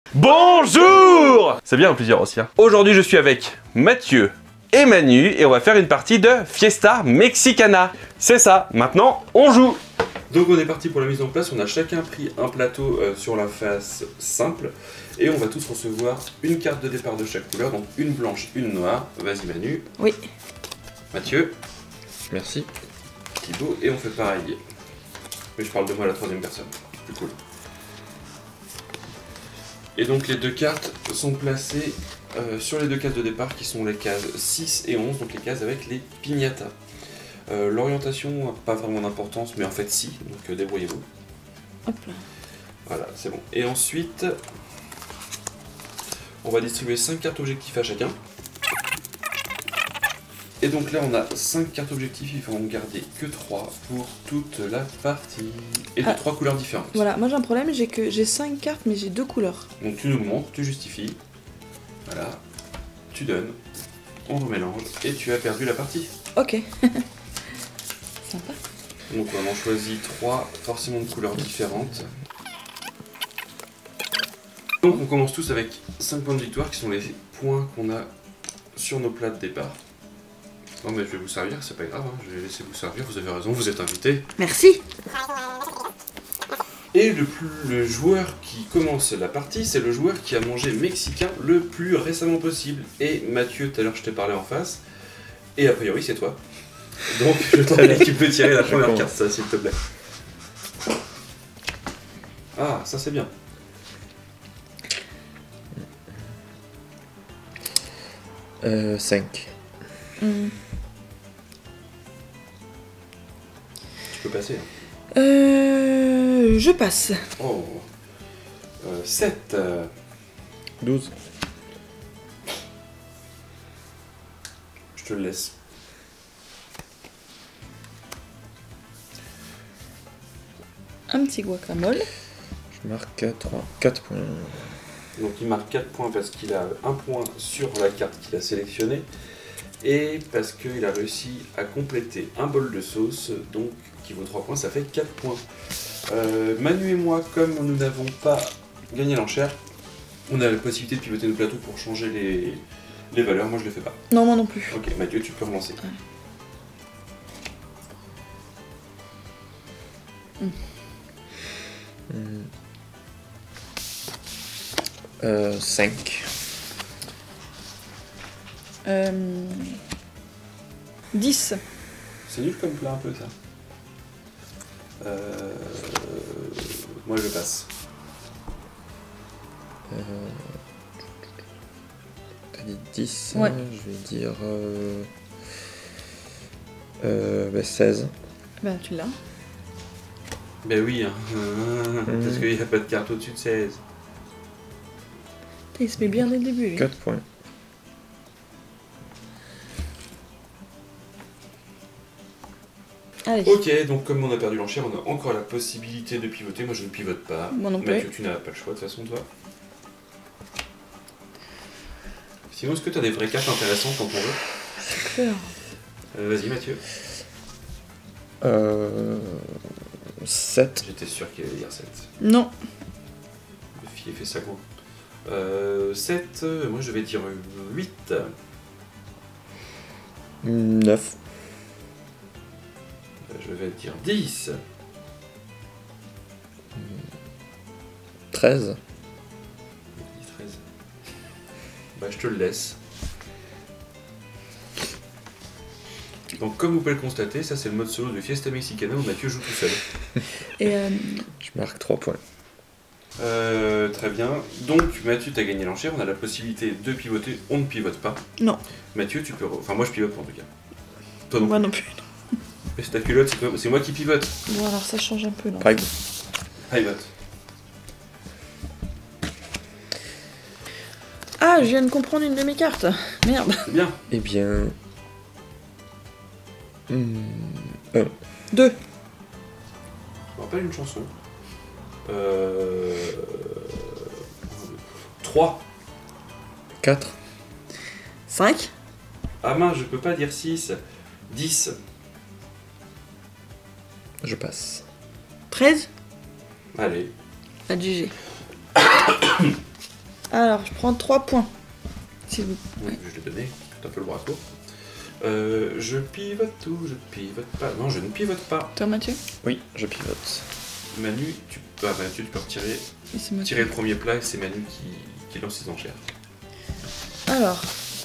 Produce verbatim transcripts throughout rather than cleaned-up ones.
Bonjour. C'est bien un plaisir aussi. Hein. Aujourd'hui, je suis avec Mathieu et Manu et on va faire une partie de Fiesta Mexicana. C'est ça, maintenant on joue. Donc on est parti pour la mise en place, on a chacun pris un plateau euh, sur la face simple et on va tous recevoir une carte de départ de chaque couleur, donc une blanche, une noire. Vas-y Manu. Oui. Mathieu. Merci. Thibaut, et on fait pareil. Mais je parle de moi à la troisième personne, plus cool. Et donc les deux cartes sont placées euh, sur les deux cases de départ qui sont les cases six et onze, donc les cases avec les piñatas. Euh, L'orientation n'a pas vraiment d'importance, mais en fait si, donc euh, débrouillez-vous. Hop là. Voilà, c'est bon. Et ensuite, on va distribuer cinq cartes objectifs à chacun. Et donc là on a cinq cartes objectifs, il faut en garder que trois pour toute la partie. Et de ah. trois couleurs différentes. Voilà, moi j'ai un problème, j'ai que j'ai cinq cartes mais j'ai deux couleurs. Donc tu nous le montres, tu justifies. Voilà. Tu donnes, on remélange et tu as perdu la partie. Ok. Sympa. Donc on en choisit trois, forcément de couleurs différentes. Donc on commence tous avec cinq points de victoire qui sont les points qu'on a sur nos plats de départ. Non mais je vais vous servir, c'est pas grave, hein. Je vais laisser vous servir, vous avez raison, vous êtes invité. Merci. Et le, plus, le joueur qui commence la partie, c'est le joueur qui a mangé mexicain le plus récemment possible. Et Mathieu, tout à l'heure je t'ai parlé en face, et a priori c'est toi. Donc je t'en prie, tu peux tirer la première carte, ça s'il te plaît. Ah, ça c'est bien. Euh, cinq. Mmh. Tu peux passer. Hein. Euh, je passe. Oh. Euh, sept. Euh... douze. Je te le laisse. Un petit guacamole. Je marque trois, quatre points. Donc il marque quatre points parce qu'il a un point sur la carte qu'il a sélectionnée. Et parce qu'il a réussi à compléter un bol de sauce, donc qui vaut trois points, ça fait quatre points. Euh, Manu et moi, comme nous n'avons pas gagné l'enchère, on a la possibilité de pivoter nos plateaux pour changer les, les valeurs. Moi je le fais pas. Non, moi non plus. Ok, Mathieu, tu peux relancer. Mmh. Mmh. Euh, cinq. Euh, dix. C'est nul comme plat un peu ça. Euh, moi je passe. Euh, T'as dit dix, ouais. Je vais dire euh, euh, bah seize. Ben tu l'as. Ben oui, hein. Mmh. Parce qu'il n'y a pas de carte au-dessus de seize. Il se met bien dès le début. Lui. quatre points. Allez. Ok, donc comme on a perdu l'enchère, on a encore la possibilité de pivoter. Moi je ne pivote pas. Moi non plus. Mathieu, tu n'as pas le choix de toute façon, toi. Sinon, est-ce que tu as des vraies cartes intéressantes quand on veut? C'est clair. euh, Vas-y, Mathieu. Euh, sept. J'étais sûr qu'il allait dire sept. Non. Le fille fait ça gros. Euh, sept, euh, moi je vais dire huit. neuf. Je vais dire dix. treize. treize. Bah je te le laisse. Donc comme vous pouvez le constater, ça c'est le mode solo de Fiesta Mexicana où Mathieu joue tout seul. Et euh... Je marque trois points. Euh, très bien. Donc Mathieu, t'as gagné l'enchère, on a la possibilité de pivoter, on ne pivote pas. Non. Mathieu, tu peux... Enfin moi je pivote en tout cas. Toi non. Moi non plus. Mais c'est ta culotte, c'est toi... moi qui pivote. Bon alors ça change un peu là. Private. Private. Ah, je viens de comprendre une de mes cartes. Merde. C'est bien. Eh bien... Mmh, un. Deux. Je me rappelle une chanson. Euh... trois. quatre. cinq. Ah mince, je peux pas dire six. dix. Je passe. treize. Allez. À G G. Alors, je prends trois points. S'il vous Oui, je l'ai donné, c'est un peu le bras court. Euh, je pivote tout, je pivote pas. Non, je ne pivote pas. Toi, Mathieu? Oui, je pivote. Manu, tu, ah, Mathieu, tu peux retirer Et c'est Mathieu. tirer le premier plat et c'est Manu qui, qui lance ses enchères. Alors.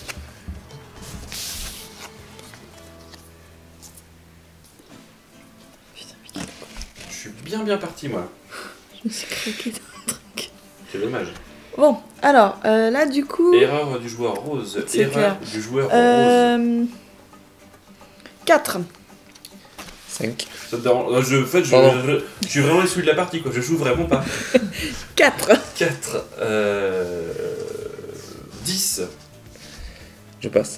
Putain, mais quel- Je suis bien bien parti moi. je me suis craqué dans un truc. C'est dommage. Bon, alors, euh, là, du coup... Erreur du joueur rose. C'est Erreur clair. du joueur rose. Euh... quatre. cinq. Ça te dérange- je, en fait, je, Pardon. je, je suis vraiment celui de la partie quoi. Je joue vraiment pas. quatre. quatre. Euh, dix. Je passe.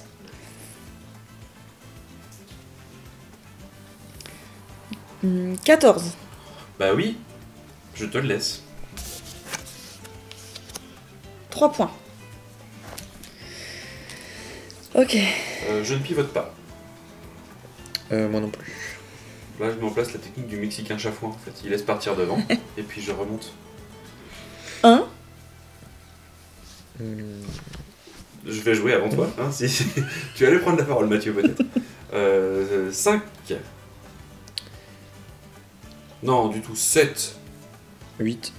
Hmm, quatorze. Bah oui. Je te le laisse. trois points. Ok. Euh, je ne pivote pas. Euh, moi non plus. Là, je mets en place la technique du Mexicain chafouin. En fait, il laisse partir devant et puis je remonte. un. Hmm, Je vais jouer avant toi. Hein, si, si. Tu allais prendre la parole, Mathieu, peut-être. Euh, cinq. Non, du tout. sept. huit.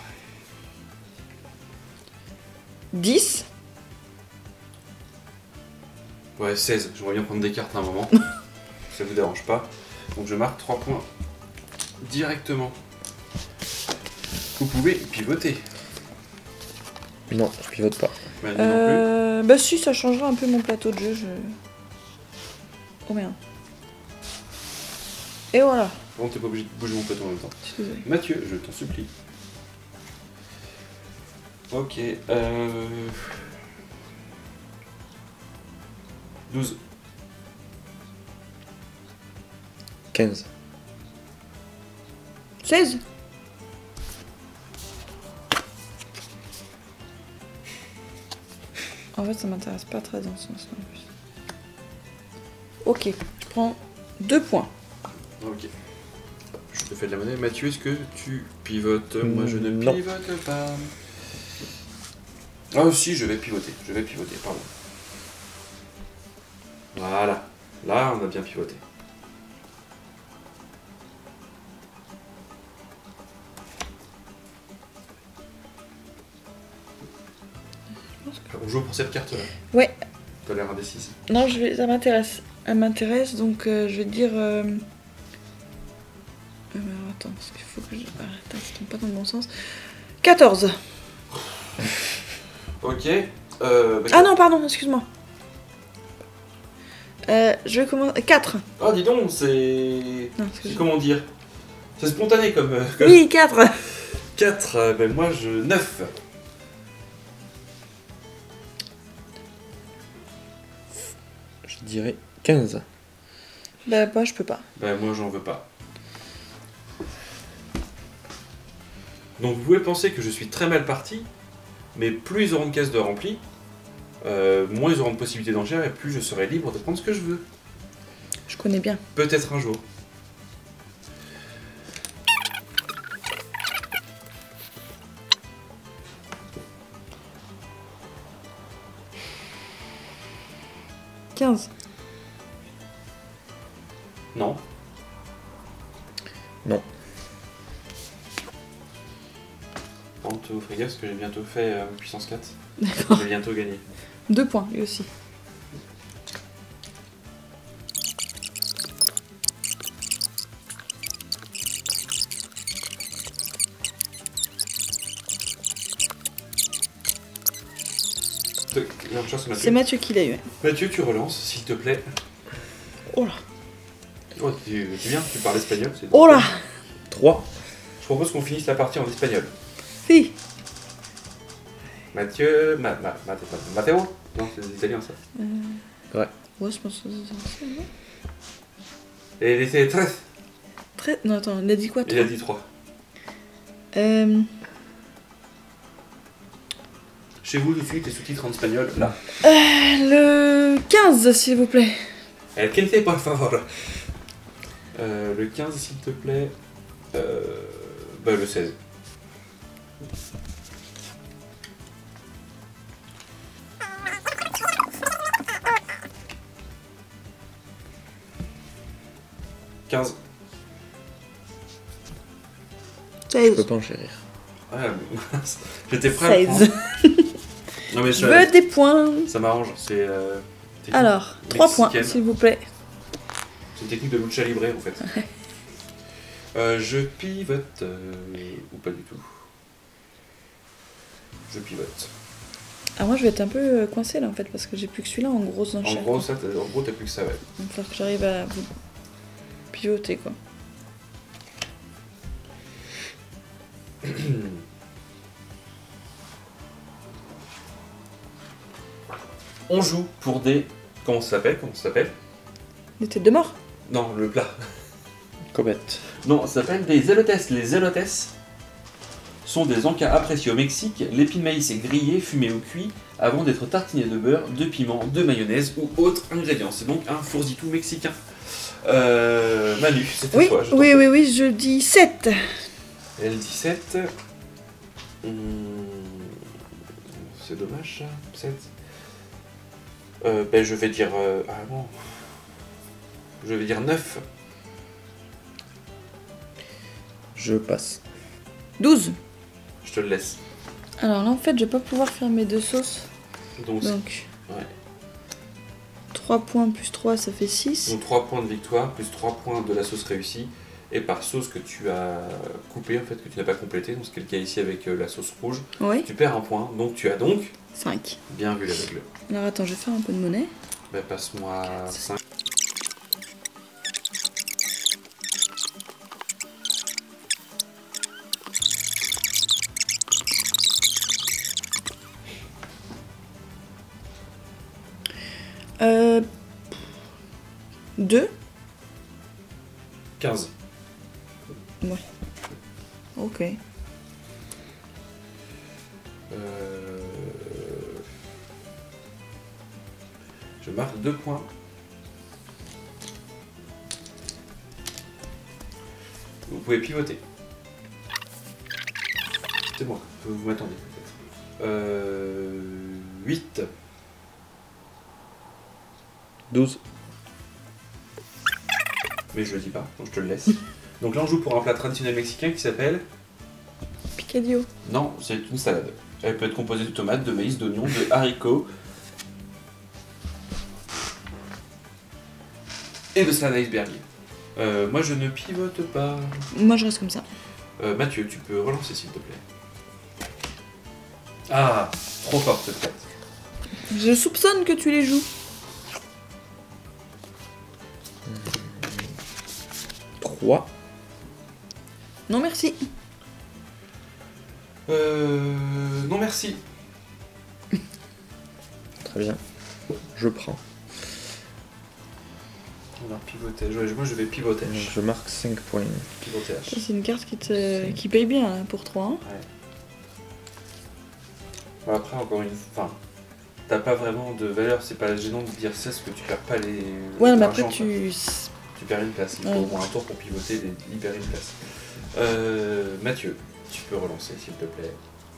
dix. Ouais, seize. J'aimerais bien prendre des cartes à un moment. Ça vous dérange pas. Donc je marque trois points directement. Vous pouvez pivoter. Non, je pivote pas. Manu non Euh... Bah si, ça changera un peu mon plateau de jeu. Je... Oh merde. Et voilà. plus. Bon, t'es pas obligé de bouger mon plateau en même temps. Je suis désolée. Mathieu, je t'en supplie. Ok. Euh... douze. quinze. seize. En fait, ça m'intéresse pas très dans ce sens en plus. Ok, je prends deux points. Ok. Je te fais de la monnaie. Mathieu, est-ce que tu pivotes? Moi, je ne Non. pivote pas. Ah si, je vais pivoter. Je vais pivoter, pardon. Voilà. Là, on a bien pivoté. On joue pour cette carte-là. Ouais. T'as l'air indécise. Non, je vais... ça m'intéresse. Elle m'intéresse, donc euh, je vais dire... Euh... euh, alors, attends, parce qu'il faut que je... Ah, attends, ça tombe pas dans le bon sens. quatorze. Ok. Euh, bah, Ah non, pardon, excuse-moi. Euh, je vais commencer... quatre. Ah, dis donc, c'est. Non, c'est excuse-moi. comment dire? C'est spontané comme. euh, comme... Oui, quatre. quatre. euh, ben moi, je. neuf. Je dirais quinze. Bah, bah, je peux pas. Ben moi, j'en veux pas. Donc, vous pouvez penser que je suis très mal parti, mais plus ils auront de cases de rempli, euh, moins ils auront de possibilités d'enchères et plus je serai libre de prendre ce que je veux. Je connais bien. Peut-être un jour. quinze. Non. Non. Prends-toi au frigo parce que j'ai bientôt fait euh, puissance quatre. D'accord. J'ai bientôt gagné. Deux points, lui aussi. Il y a une chose, Mathieu. C'est Mathieu qui l'a eu. Mathieu, tu relances, s'il te plaît. Oh là. Oh, tu, tu viens, tu parles espagnol. c'est- Oh là. trois. Je propose qu'on finisse la partie en espagnol. Si. Mathieu, ma, ma, ma, Matteo. Non, c'est des Italiens ça. Euh... Ouais. Ouais, je pense que c'est ça. non Et c'est treize. Très... Non, attends, il a dit quoi, Il a toi dit trois. Euh... Chez vous, tout de suite, les sous-titres en espagnol, là. Le quinze, s'il vous plaît. El quince, por favor. Euh, le quinze, s'il te plaît. Euh, bah, le seize. quinze. Je seize. peux pas enchérir. Ah, mince. J'étais prêt à seize. prendre. Non mais Je je- veux des points. ça m'arrange, c'est... Euh, technique Alors, trois points, mexicaine. s'il vous plaît. C'est une technique de lucha libre en fait. Euh, je pivote, euh, ou pas du tout. Je pivote. Ah, moi, je vais être un peu euh, coincée là en fait, parce que j'ai plus que celui-là en grosse En enchère. gros, ça, t'as- en gros, t'as plus que ça, ouais. Il va falloir que j'arrive à vous pivoter quoi. On joue pour des... Comment ça s'appelle Comment ça s'appelle Des têtes de mort. Non, le plat. Comète. Non, ça s'appelle des zélotes. Les zélotes sont des encas appréciés au Mexique. L'épi de maïs est grillé, fumé ou cuit avant d'être tartiné de beurre, de piment, de mayonnaise ou autres ingrédients. C'est donc un fourzitou mexicain. Euh, Manu, c'est à Oui, toi. je t'en oui, prie. oui, oui, je dis sept. L dix-sept. Hum, C'est dommage ça. sept. Euh, ben je vais dire... euh, Ah non. Je vais dire neuf. Je passe. douze. Je te le laisse. Alors là, en fait, je vais pas pouvoir faire mes deux sauces. Donc, Donc, ouais. trois points plus trois, ça fait six. Donc trois points de victoire, plus trois points de la sauce réussie. Et par sauce que tu as coupée, en fait, que tu n'as pas complétée, donc c'est le cas ici avec euh, la sauce rouge, Oui, tu perds un point. Donc tu as donc cinq. bien vu les règles. Alors attends, je vais faire un peu de monnaie. Ben, passe-moi cinq. Euh... deux. quinze. Ok. Euh... Je marque deux points. Vous pouvez pivoter. C'est moi, vous m'attendez peut-être. Euh... huit. douze. Mais je le dis pas, donc je te le laisse. Donc là on joue pour un plat traditionnel mexicain qui s'appelle... Picadillo. Non, c'est une salade. Elle peut être composée de tomates, de maïs, d'oignons, de haricots et de salade iceberg. Euh, moi je ne pivote pas. Moi, je reste comme ça. Euh, Mathieu, tu peux relancer s'il te plaît. Ah, trop fort cette carte. Je soupçonne que tu les joues. trois. Non, merci. Euh... Non merci. Très bien. Je prends. On va pivoter. Je- Moi je vais pivoter. Donc, je marque cinq points. Pivoter Ça, H. c'est une carte qui, te... qui paye bien là, pour trois. Hein. Bon, après encore une fois, t'as pas vraiment de valeur, c'est pas gênant de dire ça parce que tu perds pas les... Ouais, mais l'argent, après, quoi. tu... Tu perds une place, il faut Ouais. au moins un tour pour pivoter et libérer une place. Euh, Mathieu, tu peux relancer s'il te plaît.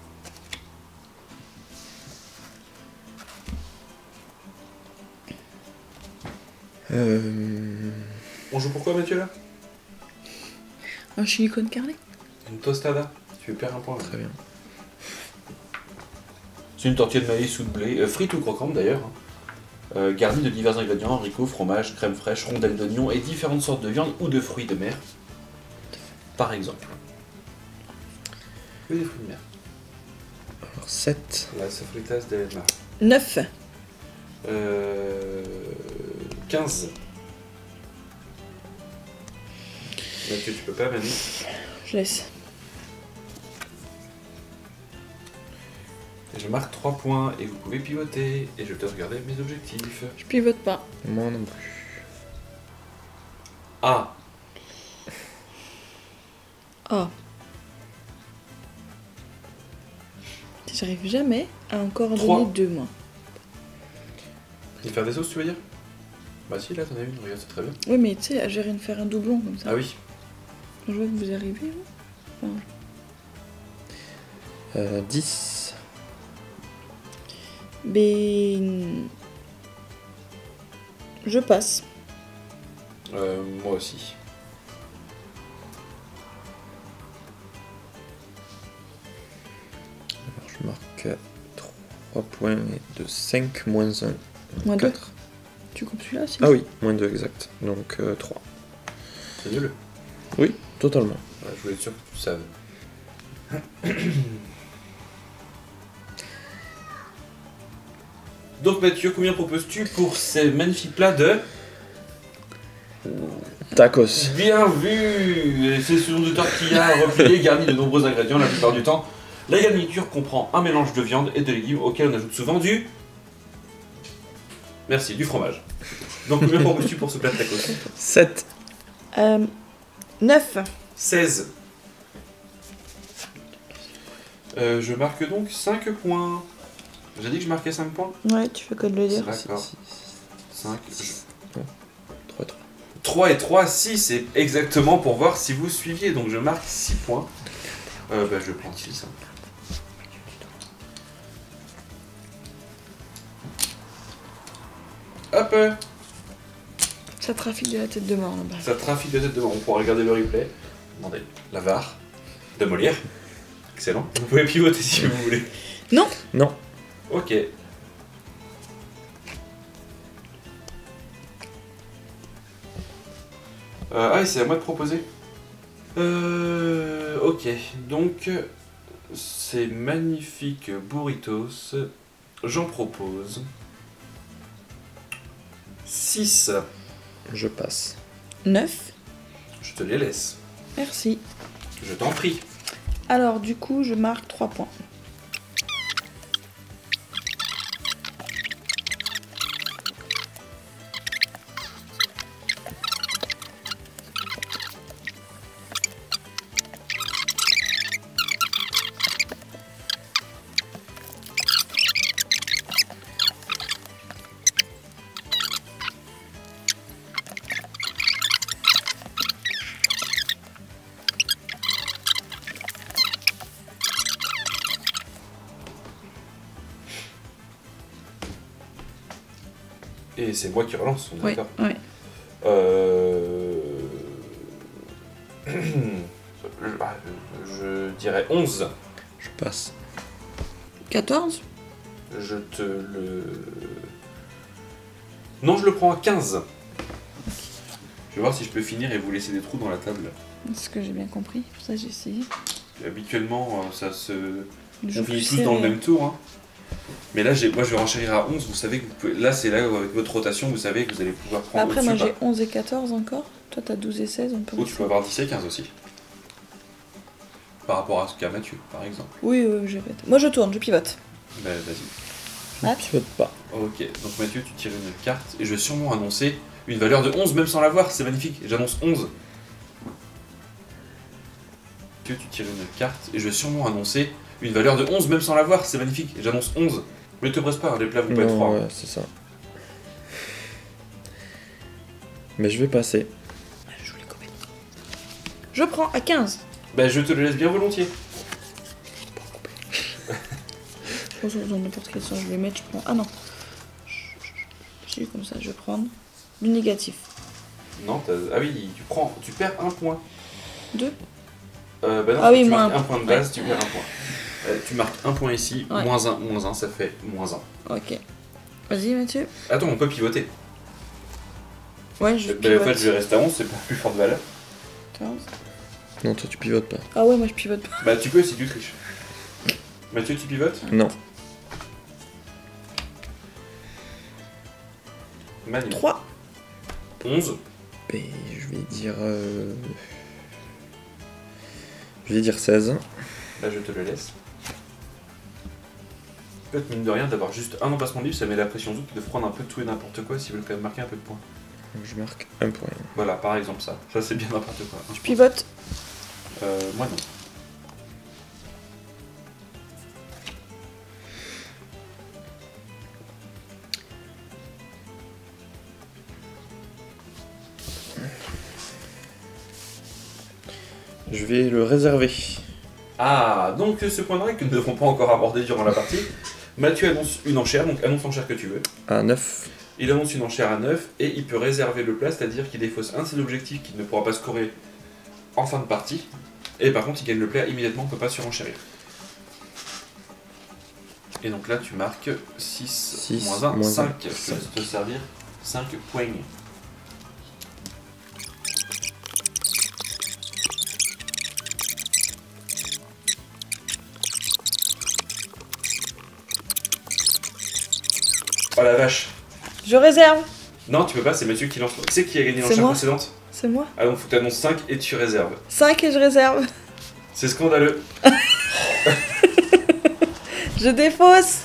Euh... On joue pourquoi Mathieu là? Un chili con carne. Une tostada. Tu perds un point. là. Très bien. C'est une tortilla de maïs ou de blé, euh, frite ou croquante d'ailleurs, hein. Euh, garnie de divers ingrédients, haricots, fromage, crème fraîche, rondelles d'oignons et différentes sortes de viande ou de fruits de mer, par exemple. Que des fruits de mer. Alors sept. La sofritas de mar. neuf. Euh, quinze. Mathieu, tu peux pas, Manu. Je laisse. Je marque trois points et vous pouvez pivoter. Et je vais te regarder mes objectifs. Je pivote pas. Moi non plus. Ah, Ah. J'arrive jamais à encore en Trois. donner deux, moi. et faire des sauces, tu veux dire? Bah si, là t'en as une, regarde, c'est très bien. Oui, mais tu sais, à gérer de faire un doublon comme ça. Ah oui. Je vois que vous arrivez. Là. Euh, dix. Ben... Je passe. Euh, moi aussi. Donc euh, trois points et de cinq moins un. Moins deux. quatre. Tu coupes celui-là si Ah oui, moins deux exact. Donc euh, trois. C'est nul. Oui, totalement. Ouais, je voulais être sûr que tu savais. Donc Mathieu, combien proposes-tu pour ces magnifiques plats de... Tacos. Bien vu. Et c'est ce sont de tortillas repliées garnies de nombreux ingrédients la plupart du temps. La garniture comprend un mélange de viande et de légumes auquel on ajoute souvent du... Merci, du fromage. Donc combien proposes-tu pour ce plat de tacos? sept. euh, neuf. seize. Euh, je marque donc cinq points. J'ai dit que je marquais cinq points. Ouais, tu fais que de le dire. D'accord. cinq. trois, trois. trois et trois, six, c'est exactement pour voir si vous suiviez. Donc je marque six points. Euh, bah, je prends six. Hein. Hop, Ça trafique de la tête de mort là-bas. ça trafique de tête devant. On pourra regarder le replay. Demandez. La V A R de Molière. Excellent. Vous pouvez pivoter si vous voulez. Non. Non. Ok. Euh, ah, et c'est à moi de proposer. Euh, ok, donc ces magnifiques burritos, j'en propose six. Je passe. neuf. Je te les laisse. Merci. Je t'en prie. Alors, du coup, je marque trois points. Et c'est moi qui relance, on est Oui, d'accord. oui. Euh... ah, je dirais onze. Je passe. quatorze. Je te le... Non, je le prends à quinze. Je vais voir si je peux finir et vous laisser des trous dans la table. C'est ce que j'ai bien compris. Pour ça, j'ai essayé. Habituellement, euh, ça se... Le On jour finit plus tous dans le serré. même tour. Hein. Mais là, j'ai... moi, je vais renchérir à onze. Vous savez que vous pouvez... Là, c'est là où, avec votre rotation, vous savez que vous allez pouvoir prendre Après, moi, au-dessus, j'ai pas. onze et quatorze encore. Toi, t'as douze et seize. On peut Ou tu peux avoir dix et quinze aussi. Par rapport à ce qu'a Mathieu, par exemple. Oui, oui, j'ai arrêté. Moi, je tourne, je pivote. Ben, vas-y. Je ne Ah. pivote pas. Ok, donc Mathieu, tu tires une carte et je vais sûrement annoncer une valeur de onze, même sans la voir, c'est magnifique. J'annonce onze. Mathieu, tu tires une carte et je vais sûrement annoncer une valeur de onze, même sans la voir, c'est magnifique. J'annonce onze. Mais te presse pas, hein, les plats vont pas être Non, froids. ouais, c'est ça. Mais je vais passer. Je voulais couper. Je prends à quinze. Ben, je te le laisse bien volontiers. Je pense que dans n'importe quel sens je vais mettre, je prends. Ah non. J'ai eu comme ça, je vais prendre du négatif. Non, t'as- ah oui, tu prends, tu perds un point. deux. Euh, bah non, Ah oui, tu moins marques un. un point de base, Ouais. tu perds un point. Euh, tu marques un point ici, Ouais. moins un, moins un, ça fait moins un. Ok. Vas-y, Mathieu. Attends, on peut pivoter. Ouais, je Ben, pivote. en fait, je vais rester à onze, c'est pas plus fort de valeur. quinze. Non, toi tu pivotes pas. Ah ouais, moi je pivote pas. Bah, tu peux si tu triches. Mathieu, tu pivotes? Non. Manu. trois. onze. Et je vais dire. euh, Je vais dire seize. Bah, je te le laisse. Peut-être, mine de rien, d'avoir juste un emplacement libre, ça met la pression aux autres de prendre un peu de tout et n'importe quoi s'ils veulent quand même marquer un peu de points. Donc je marque un point. Voilà, par exemple, ça. Ça, c'est bien n'importe quoi. Je pivote. Euh, moi, non. Je vais le réserver. Ah, donc ce point de règle que nous n'avons pas encore abordé durant la partie. Mathieu annonce une enchère, donc annonce l'enchère que tu veux. À neuf. Il annonce une enchère à neuf et il peut réserver le plat, c'est-à-dire qu'il défausse un de ses objectifs qu'il ne pourra pas scorer en fin de partie. Et par contre, il gagne le plat immédiatement, on ne peut pas surenchérir. Et donc là, tu marques six, Six, moins un, moins un, cinq. Je te cinq. laisse te servir cinq points. Oh la vache. Je réserve. Non, tu peux pas, c'est Mathieu qui lance. Qui c'est qui a gagné C'est l'enchère moi. précédente? C'est moi. Ah donc faut que tu annonces cinq et tu réserves. cinq et je réserve. C'est scandaleux. Je défausse.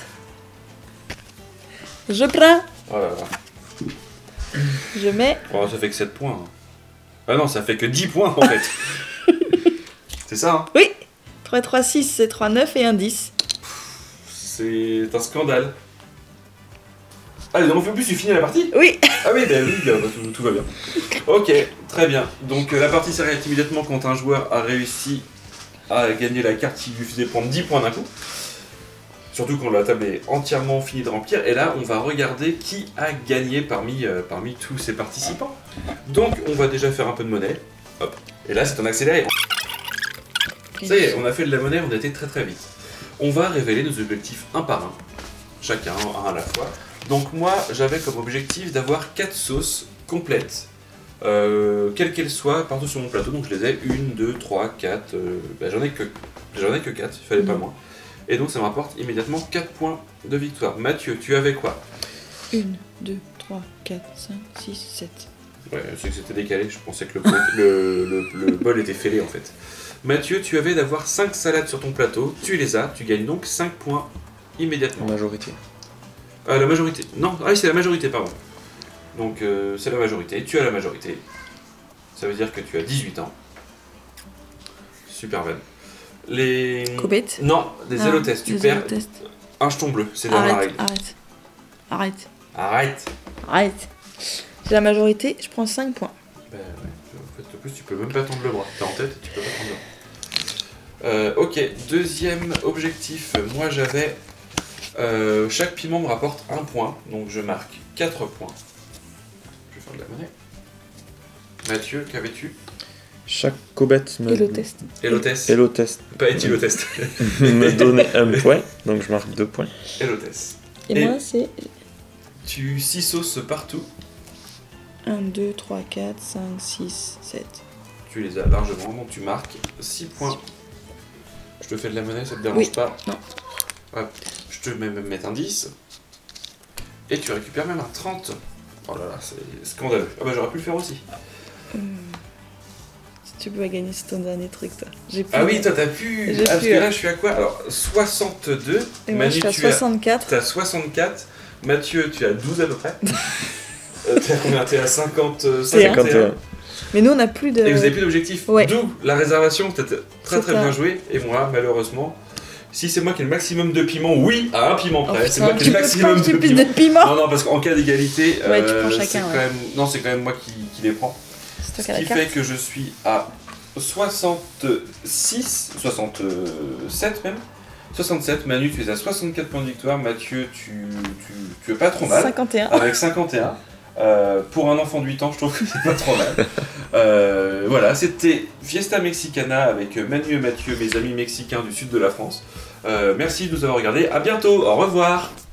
Je prends. Oh là là. Je mets. Oh, ça fait que sept points. hein. Ah non, ça fait que dix points en fait. C'est ça, hein? Oui. trois, trois, six, c'est trois, neuf et un dix. C'est un scandale. Allez, donc en plus tu finis la partie? Oui. Ah oui, bah oui, bah, bah, tout, tout va bien. Ok, très bien. Donc euh, la partie s'arrête immédiatement quand un joueur a réussi à gagner la carte qui lui faisait prendre dix points d'un coup. Surtout quand la table est entièrement finie de remplir. Et là, on va regarder qui a gagné parmi, euh, parmi tous ces participants. Donc on va déjà faire un peu de monnaie. Hop. Et là, c'est en accéléré. Ça y est, on a fait de la monnaie, on a été très très vite. On va révéler nos objectifs un par un. Chacun, un à la fois. Donc moi, j'avais comme objectif d'avoir quatre sauces complètes, euh, quelles qu'elles soient, partout sur mon plateau. Donc je les ai une, deux, trois, quatre. Euh, bah, j'en ai que j'en ai que quatre. Il fallait pas moins. Et donc ça me rapporte immédiatement quatre points de victoire. Mathieu, tu avais quoi? un, deux, trois, quatre, cinq, six, sept. Ouais, c'est que c'était décalé. Je pensais que le, le, le, le bol était fêlé en fait. Mathieu, tu avais d'avoir cinq salades sur ton plateau. Tu les as. Tu gagnes donc cinq points immédiatement. En majorité. Ah, la majorité. Non, ah, c'est la majorité, pardon. Donc, euh, c'est la majorité. Tu as la majorité. Ça veut dire que tu as dix-huit ans. Super belle. Les. Cobette. Non, des Ah, élo-tests. Tu des perds élo-tests. un jeton bleu. C'est dans la Arrête, règle. arrête. Arrête. Arrête. Arrête. J'ai la majorité, je prends cinq points. Ben ouais. En fait, en plus, tu peux même pas tendre le bras. T'es en tête et tu peux pas tendre le bras. Euh, ok, deuxième objectif. Moi, j'avais. Euh, chaque piment me rapporte un point, donc je marque quatre points. Je vais faire de la monnaie. Mathieu, qu'avais-tu? Chaque cobette me, Élo-test. Élotès. Élo-test Pas éthylotest. me donnait un point, donc je marque deux points. Élotès. Et, Et- moi, c'est Tu six sauces partout. un, deux, trois, quatre, cinq, six, sept. Tu les as largement, donc tu marques six points. Je te fais de la monnaie, ça te dérange Oui. pas? Non. Hop. Je te mets même mettre un dix. Et tu récupères même un trente. Oh là là, c'est scandaleux. Ah bah j'aurais pu le faire aussi. Hum. Si tu peux gagner, c'est ton dernier truc, toi. J'ai plus. Ah oui, toi t'as pu. J'ai Ah, parce pu, que euh. là je suis à quoi? Alors soixante-deux. Et moi, je suis à tu as, soixante-quatre. t'as soixante-quatre. Mathieu, tu as douze à peu près. euh, t'es à combien? T'es à cinquante, C'est un. cinquante et un. Mais nous, on n'a plus de. Et vous avez plus d'objectif. Ouais. D'où la réservation, c'était très C'est très ça. bien joué. Et moi, malheureusement, si c'est moi qui ai le maximum de piment, oui, à un piment Oh, près, c'est putain, moi qui ai tu le peux maximum prendre de plus piment. de piment. Non, non, parce qu'en cas d'égalité, Ouais, tu prends euh, chacun, c'est quand ouais. même, non, c'est quand même moi qui, qui les prends. C'est toi Ce qui as qui la carte. fait que je suis à soixante-six, soixante-sept même. soixante-sept, Manu, tu es à soixante-quatre points de victoire. Mathieu, tu, tu, tu es pas trop mal. cinquante et un. Avec cinquante et un. Euh, pour un enfant de huit ans, je trouve que c'est pas trop mal. Euh, voilà, c'était Fiesta Mexicana avec Manu et Mathieu, mes amis mexicains du sud de la France. Euh, merci de nous avoir regardés. À bientôt. Au revoir.